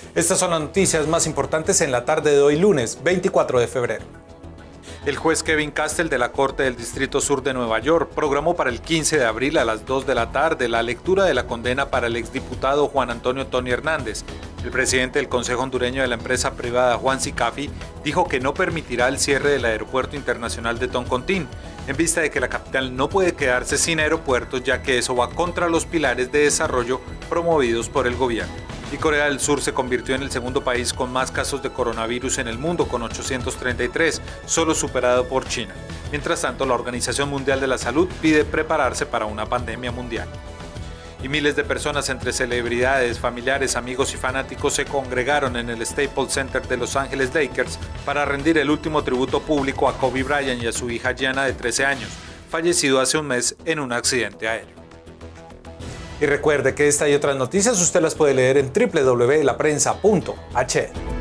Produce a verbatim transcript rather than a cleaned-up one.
Estas son las noticias más importantes en la tarde de hoy lunes, veinticuatro de febrero. El juez Kevin Castell de la Corte del Distrito Sur de Nueva York programó para el quince de abril a las dos de la tarde la lectura de la condena para el exdiputado Juan Antonio Tony Hernández. El presidente del Consejo Hondureño de la empresa privada, Juan Sicafi, dijo que no permitirá el cierre del Aeropuerto Internacional de Toncontín, en vista de que la capital no puede quedarse sin aeropuertos, ya que eso va contra los pilares de desarrollo promovidos por el gobierno. Y Corea del Sur se convirtió en el segundo país con más casos de coronavirus en el mundo, con ochocientos treinta y tres, solo superado por China. Mientras tanto, la Organización Mundial de la Salud pide prepararse para una pandemia mundial. Y miles de personas entre celebridades, familiares, amigos y fanáticos se congregaron en el Staples Center de Los Ángeles Lakers para rendir el último tributo público a Kobe Bryant y a su hija Gianna de trece años, fallecido hace un mes en un accidente aéreo. Y recuerde que esta y otras noticias usted las puede leer en doble u doble u doble u punto la prensa punto h n.